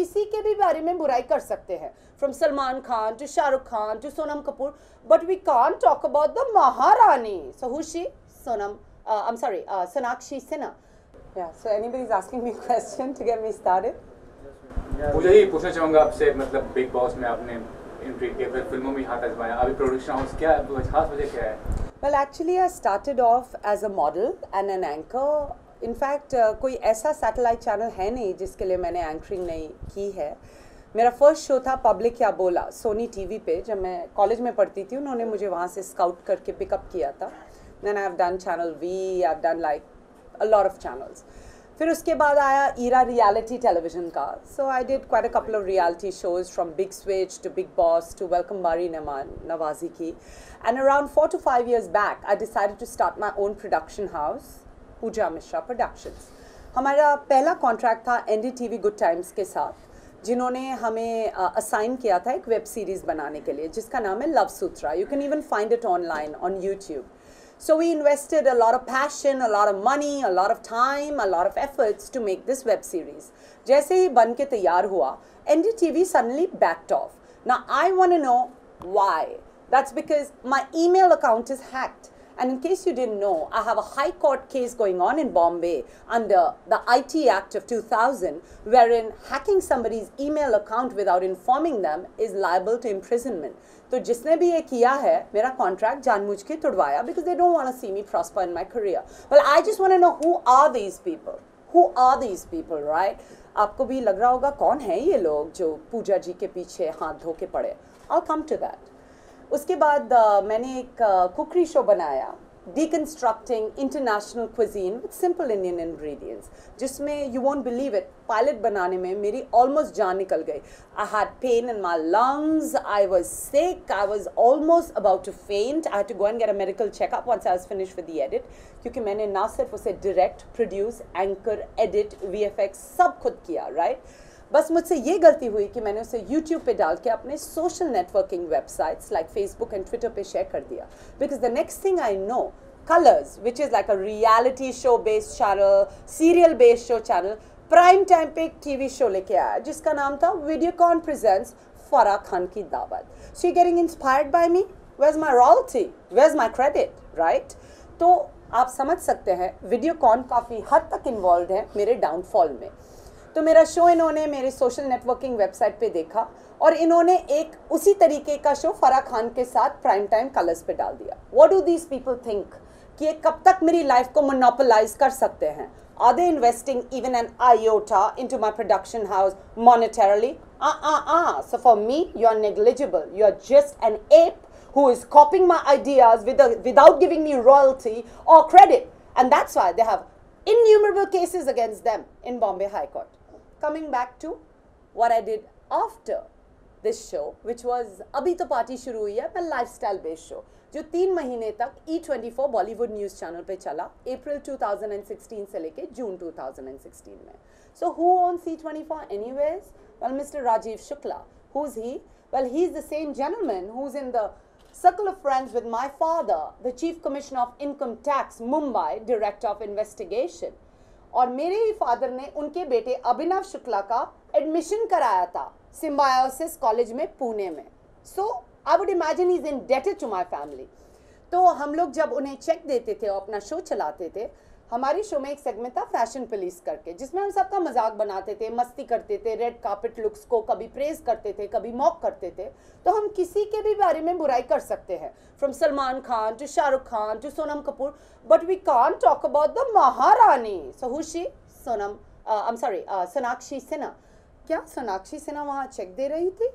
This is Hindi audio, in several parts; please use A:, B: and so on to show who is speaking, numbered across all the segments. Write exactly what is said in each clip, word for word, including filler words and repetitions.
A: किसी के भी बारे में बुराई कर सकते हैं, from Salman Khan to Shahrukh Khan to Sonam Kapoor, but we can't talk about the maharani. So who's she? Sonam, uh, I'm sorry, uh, Sonakshi Sinha. Yeah, so anybody's asking me a question to get me started?
B: Pooja ji पूछना चाहूँगा आपसे, मतलब बिग बॉस में आपने एंट्री की, फिर फिल्मों में हाथ आजमाया, अभी प्रोडक्शन हाउस, क्या खास वजह क्या है?
A: Well, actually I started off as a model and an anchor. In fact, uh, कोई ऐसा सैटेलाइट चैनल है नहीं जिसके लिए मैंने एंकरिंग नहीं की है. मेरा फर्स्ट शो था पब्लिक या बोला सोनी टीवी पे, जब मैं कॉलेज में पढ़ती थी. उन्होंने मुझे वहाँ से स्काउट करके पिकअप किया था. Then I've done Channel V, I've done like a lot of channels. फिर उसके बाद आया ईरा रियलिटी टेलीविजन का. So I did quite a couple of reality shows from Big Switch to Bigg Boss to Welcome बारी नवाजी की. And around four to five years back I decided to start my own production house, Pooja Mishra Productions. हमारा पहला कॉन्ट्रैक्ट था N D T V Good Times के साथ, जिन्होंने हमें असाइन uh, किया था एक वेब सीरीज़ बनाने के लिए जिसका नाम है Love Sutra. You can even find it online on YouTube. So we invested a lot of passion, a lot of money, a lot of time, a lot of efforts to make this web series. जैसे ही बन के तैयार हुआ, N D T V suddenly backed off. Now I want to know why. That's because my email account is hacked. And in case you didn't know, I have a high court case going on in Bombay under the I T Act of two thousand, wherein hacking somebody's email account without informing them is liable to imprisonment. तो जिसने भी ये किया है, मेरा कॉन्ट्रैक्ट जानबूझ के तुड़वाया, because they don't want to see me prosper in my career. Well, I just want to know who are these people? Who are these people, right? आपको भी लग रहा होगा कौन है ये लोग जो पूजा जी के पीछे हाथ धो के पड़े. I'll come to that. उसके बाद uh, मैंने एक कुकरी शो बनाया, deconstructing international cuisine with simple Indian ingredients, जिसमें you won't believe it, pilot बनाने में मेरी almost जान निकल गई. I had pain in my lungs, I was sick, I was almost about to faint. I had to go and get a medical checkup once I was finished with the edit, क्योंकि मैंने ना सिर्फ उसे direct, produce, anchor, edit, V F X सब खुद किया, right? बस मुझसे ये गलती हुई कि मैंने उसे YouTube पे डाल के अपने social networking websites like Facebook and Twitter पे शेयर कर दिया. Because the next thing I know, Colors which is like a reality show based channel, serial based show channel, prime time पे एक टीवी शो लेके आया जिसका नाम था वीडियोकॉन प्रेजेंट्स फराह खान की दावत. So you getting inspired by me? Where is my royalty? Where is my credit? Right? तो आप समझ सकते हैं वीडियोकॉन काफ़ी हद तक इन्वॉल्व है मेरे डाउनफॉल में. तो मेरा शो इन्होंने मेरे सोशल नेटवर्किंग वेबसाइट पे देखा और इन्होंने एक उसी तरीके का शो फराह खान के साथ प्राइम टाइम कलर्स पे डाल दिया. What do these people think कि ये कब तक मेरी लाइफ को मोनोपोलाइज कर सकते हैं? Are they investing even an iota into my production house monetarily? Uh uh uh. So for me, you are negligible. You are just an ape who is copying my ideas with a, without giving me royalty or credit, and that's why they have innumerable cases against them in Bombay High Court. Coming back to what I did after this show, which was अभी तो पार्टी शुरू हुई है, मैं लाइफस्टाइल बेस्ड शो जो तीन महीने तक E twenty four Bollywood news channel पे चला, अप्रैल टू थाउजेंड सिक्सटीन से लेके जून टू थाउजेंड सिक्सटीन में. So who owns E twenty four anyways? Well, Mister Rajiv Shukla. Who's he? Well, he's the same gentleman who's in the circle of friends with my father, the Chief Commissioner of Income Tax, Mumbai, Director of Investigation. और मेरे ही फादर ने उनके बेटे अभिनव शुक्ला का एडमिशन कराया था सिम्बायोसिस कॉलेज में पुणे में. So I would imagine he is indebted to my family. तो हम लोग जब उन्हें चेक देते थे और अपना शो चलाते थे, हमारे शो में एक सेगमेंट था फैशन पुलिस करके, जिसमें हम सबका मजाक बनाते थे, मस्ती करते थे, रेड कार्पेट लुक्स को कभी प्रेज करते थे, कभी मॉक करते थे. तो हम किसी के भी बारे में बुराई कर सकते हैं, from Salman Khan to Shahrukh Khan to Sonam Kapoor, but we can't talk about the maharani. So who she? Sonam, I am sorry, Sonakshi Sinha. क्या सोनाक्षी सिन्हा वहाँ चेक दे रही थी?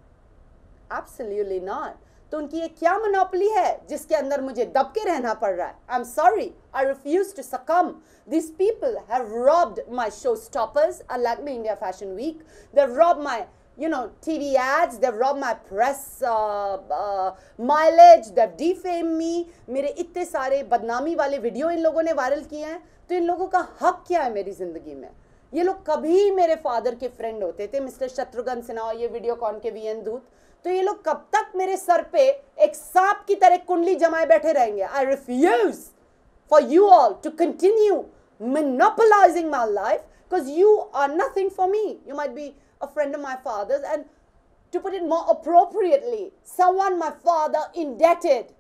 A: Absolutely not. तो उनकी ये क्या मोनोपोली है जिसके अंदर मुझे दब के रहना पड़ रहा है? I am sorry, I refuse to succumb. These people have robbed my showstoppers, like the India Fashion Week. They've robbed my, you know, T V ads. They've robbed my press uh, uh, mileage. They've defamed me. मेरे इतने सारे बदनामी वाले वीडियो इन लोगों ने वायरल किए हैं. तो इन लोगों का हक क्या है मेरी जिंदगी में? ये लोग कभी मेरे फादर के फ्रेंड होते थे, मिस्टर शत्रुघ्न सिन्हा और ये वीडियोकॉन के वी एन दूत. तो ये लोग कब तक मेरे सर पे एक सांप की तरह कुंडली जमाए बैठे रहेंगे? I refuse for you all to continue monopolizing my life because you are nothing for me. You might be a friend of my father's, and to put it more appropriately, someone my father indebted.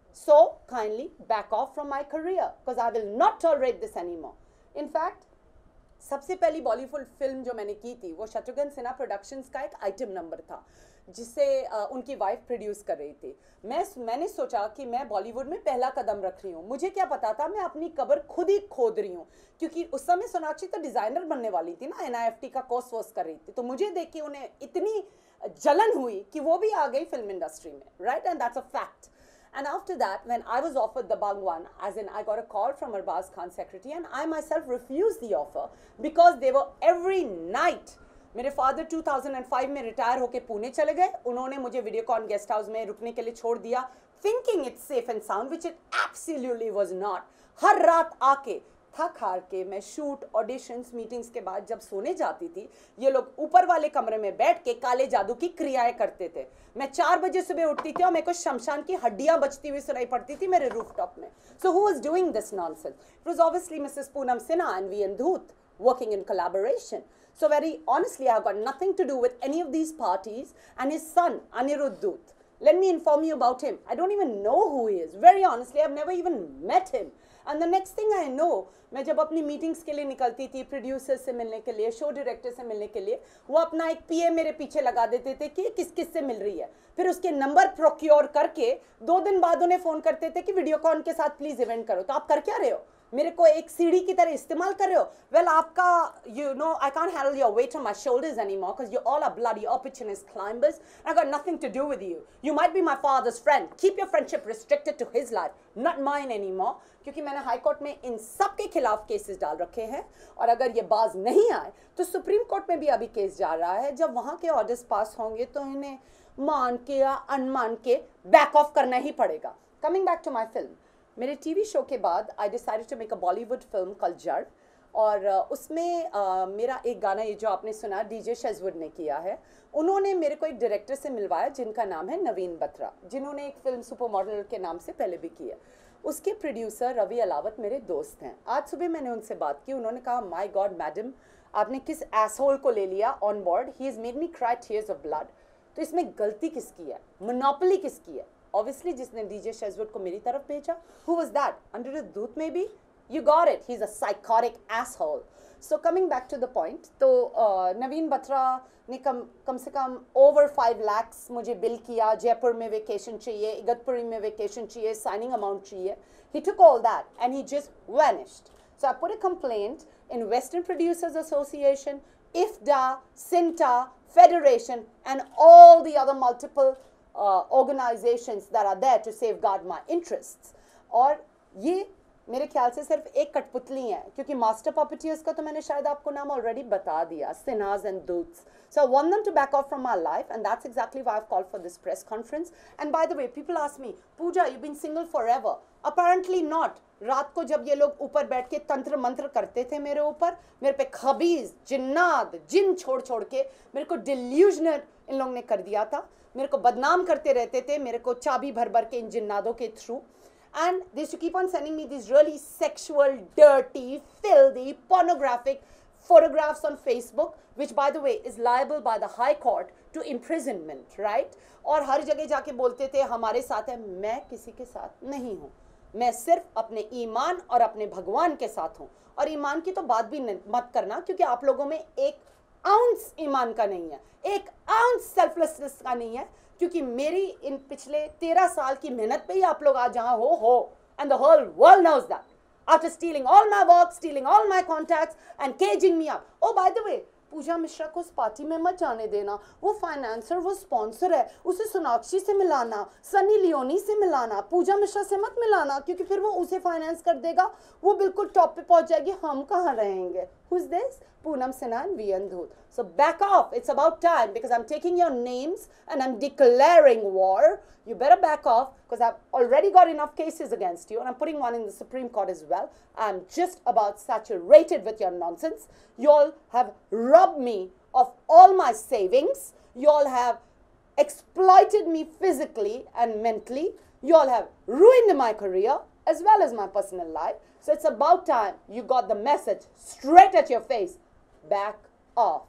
A: So kindly back off from my career because I will not tolerate this anymore. In fact, सबसे पहली बॉलीवुड फिल्म जो मैंने की थी वो शत्रुघ्न सिन्हा प्रोडक्शंस का एक आइटम नंबर था जिसे उनकी वाइफ प्रोड्यूस कर रही थी। मैं मैंने सोचा कि मैं बॉलीवुड में पहला कदम रख रही हूँ। मुझे क्या पता था मैं अपनी कब्र खुद ही खोद रही हूँ, क्योंकि उस समय सोनाक्षी तो डिज़ाइनर बनने वाली थी ना, एन आई एफ टी का कोर्स वोर्स कर रही थी। तो मुझे देख के उन्हें इतनी जलन हुई कि वो भी आ गई फिल्म इंडस्ट्री में, right, and that's a fact. And after that, when I was offered the Bhagwan, as in I got a call from Arbaz Khan's secretary, and I myself refused the offer because they were every night. मेरे फादर two thousand five में रिटायर होके पुणे चले गए. उन्होंने मुझे वीडियोकॉन गेस्ट हाउस में रुकने के लिए छोड़ दिया, thinking it's safe and sound, which it absolutely was not. हर रात आके थक हार के मैं शूट, ऑडिशंस, मीटिंग्स के बाद जब सोने जाती थी, ये लोग ऊपर वाले कमरे में बैठ के काले जादू की क्रियाएं करते थे. मैं चार बजे सुबह उठती थी और मेरे को शमशान की हड्डियां बचती हुई सुनाई पड़ती थी मेरे रूफटॉप में. So who was doing this nonsense? It was obviously Mrs Poonam Sinha and V N Dhoot working in collaboration. So very honestly, I've got nothing to do with any of these parties, and his son, Anirudh Dhoot. Let me inform you about him. I don't even know who he is. Very honestly, I've never even met him. And the next thing I know, मैं जब अपनी मीटिंग्स के लिए निकलती थी, प्रोड्यूसर से मिलने के लिए, शो डायरेक्टर से मिलने के लिए, वो अपना एक पीए मेरे पीछे लगा देते थे कि किस किस से मिल रही है. फिर उसके नंबर प्रोक्योर करके दो दिन बाद उन्हें फ़ोन करते थे कि वीडियोकॉन के साथ प्लीज़ इवेंट करो. तो आप कर क्या रहे हो? मेरे को एक सीढ़ी की तरह इस्तेमाल कर रहे हो? वेल आपका, you know, I can't handle your weight on my shoulders anymore because you all are bloody opportunist climbers. I got nothing to do with you. You might be my father's friend. Keep your friendship restricted to his life, not mine anymore. क्योंकि मैंने हाई कोर्ट में इन सब के खिलाफ केसेस डाल रखे हैं, और अगर ये बाज नहीं आए तो सुप्रीम कोर्ट में भी अभी केस जा रहा है. जब वहाँ के ऑर्डर्स पास होंगे तो इन्हें मान के या अनमान के बैक ऑफ करना ही पड़ेगा. Coming back to my film, मेरे टीवी शो के बाद I decided to make a Bollywood film called Jad, और उसमें uh, मेरा एक गाना, ये जो आपने सुना, डीजे शेजवुड ने किया है. उन्होंने मेरे को एक डायरेक्टर से मिलवाया जिनका नाम है नवीन बत्रा, जिन्होंने एक फिल्म सुपर मॉडल के नाम से पहले भी की है. उसके प्रोड्यूसर रवि अलावत मेरे दोस्त हैं. आज सुबह मैंने उनसे बात की. उन्होंने कहा, माय गॉड मैडम, आपने किस एसहोल को ले लिया on board. He has made me cry tears of blood. तो इसमें गलती किसकी है? मोनोपोली किसकी है? Obviously, जिसने डीजे शेजवुड को मेरी तरफ भेजा. Who was that? Anirudh Dhoot maybe? You got it. He's a psychotic asshole. So coming back to the point, तो नवीन बत्रा ने कम कम से कम over five lakhs मुझे बिल किया. जयपुर में वेकेशन चाहिए, इगतपुरी में वेकेशन चाहिए, साइनिंग अमाउंट चाहिए. He took all that and he just vanished. So I put a complaint in Western Producers Association, I F D A, Cinta, Federation, and all the other multiple Uh, organizations that are there to safeguard my interests. और ये मेरे ख्याल से सिर्फ एक कठपुतली है, क्योंकि मास्टर पॉपिटियर्स का तो मैंने शायद आपको नाम ऑलरेडी बता दिया, Sinhas and Dhoots. So I want them to back off from my life, and that's exactly why I've called for this press conference. And by the way, people ask me, Pooja, you've been single forever. Apparently not. रात को जब ये लोग ऊपर बैठ के तंत्र मंत्र करते थे मेरे ऊपर, मेरे पे खबीज, जिन्नात, जिन छोड़ छोड़ के मेरे को डिल्यूजनर इन लोगों ने कर दिया था. मेरे को बदनाम करते रहते थे, मेरे को चाबी भर भर के इन जिन्नादों के through. And they used to keep on sending me these really sexual, dirty, filthy, pornographic photographs on Facebook, which by the way is liable by the High Court to imprisonment, right? और हर जगह जाके बोलते थे हमारे साथ है. मैं किसी के साथ नहीं हूँ. मैं सिर्फ अपने ईमान और अपने भगवान के साथ हूँ. और ईमान की तो बात भी मत करना, क्योंकि आप लोगों में एक आउंस ईमान का नहीं है, एक आउंस सेल्फलेसनेस का नहीं है, क्योंकि मेरी इन पिछले तेरह साल की मेहनत पे ही आप लोग आज जहाँ हो हो and the whole world knows that. After stealing all my work, stealing all my contacts and caging me up. Oh by the way, Pooja Mishra को उस पार्टी में मत जाने देना. वो फाइनेंसर, वो स्पॉन्सर है. उसे सोनाक्षी से मिलाना, सनी लियोनी से मिलाना, पूजा मिश्रा से मत मिलाना, क्योंकि फिर वो उसे फाइनेंस कर देगा. वो बिल्कुल टॉप पे पहुंच जाएगी. हम कहाँ रहेंगे? Who's this? Poonam Sinha and V N Dhoot. So back off. It's about time, because I'm taking your names and I'm declaring war. You better back off, because I've already got enough cases against you, and I'm putting one in the Supreme Court as well. I'm just about saturated with your nonsense. You all have robbed me of all my savings. You all have exploited me physically and mentally. You all have ruined my career as well as my personal life. So it's about time you got the message straight at your face. Back off.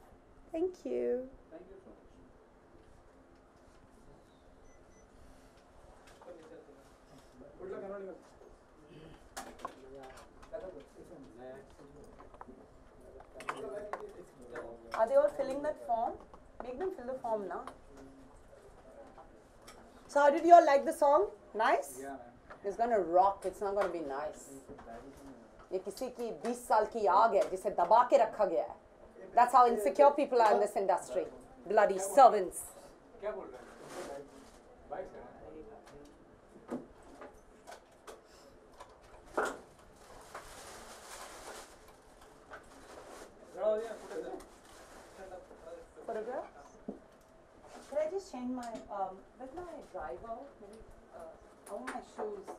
A: Thank you.
B: Thank you so much. Good luck, Anonymous.
A: Are they all filling that form? Make them fill the form now. So how did you all like the song? Nice?
B: Yeah, man.
A: It's gonna rock. It's not gonna be nice. ये किसी की बीस साल की आग है जिसे दबा के रखा गया है. That's how insecure people are in this industry. Bloody servants.
B: क्या बोल रहे हैं? बाइक से।
A: Photographs? Could I just change my, um, with my driver, maybe, uh, I want my shoes.